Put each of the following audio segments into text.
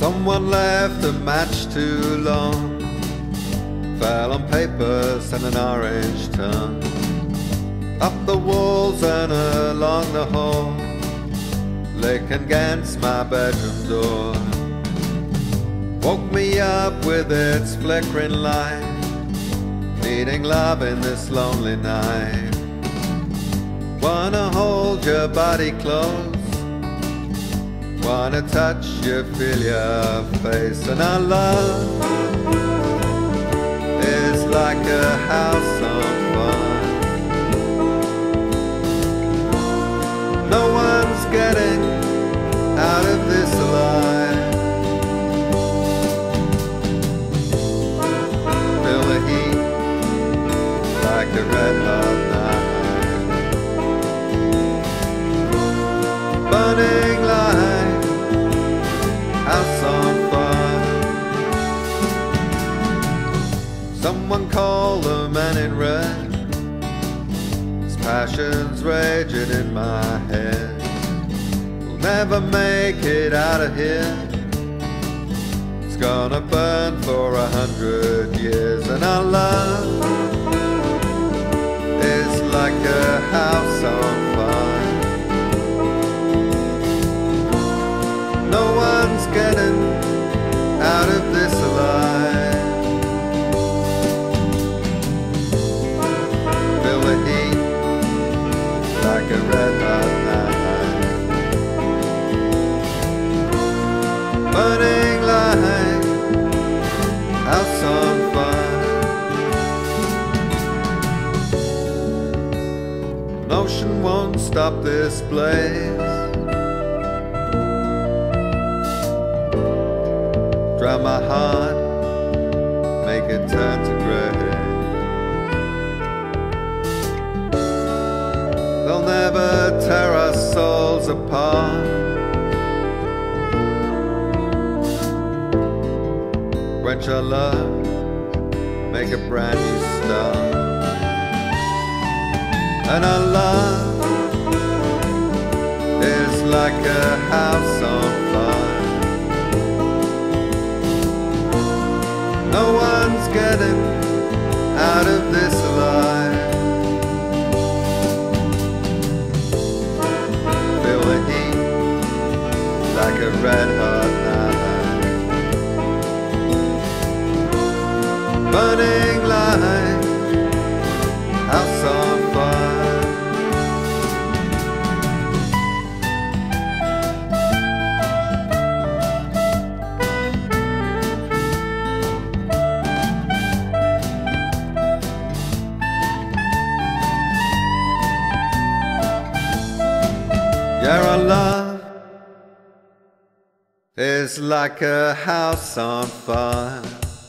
Someone left a match too long, fell on papers and an orange tongue, up the walls and along the hall, licking against my bedroom door. Woke me up with its flickering light, needing love in this lonely night. Wanna hold your body close, wanna touch you, feel your face. And our love is like a house on fire. No one's getting out of this alive. Feel the heat like a red hot knife, burning like house on fire. Someone call the man in red, his passion's raging in my head. We'll never make it out of here, it's gonna burn for 100 years. And our love is like a house on fire. No one's getting out of this alive. Feel the heat like a red hot knife, burning like house on fire. An ocean won't stop this blaze, drown my heart, make it turn to grey. They'll never tear our souls apart. Quench our love, make a brand new start. And our love is like a house on fire. No one's getting out of this alive. Feel the heat like a red hot knife, burning like house on fire. Yeah, our love is like a house on fire.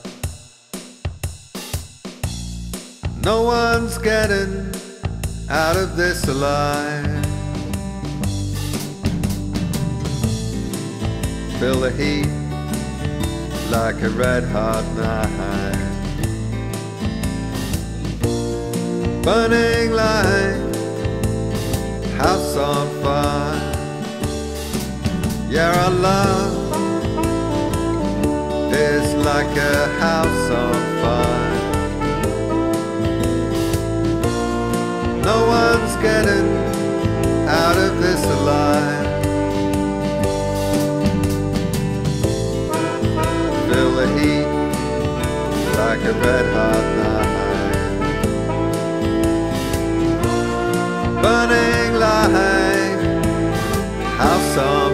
No one's getting out of this alive. Feel the heat like a red hot knife, burning like house on fire. Yeah, our love is like a house on fire. No one's getting out of this alive. Feel the heat like a red hot knife, burning like house on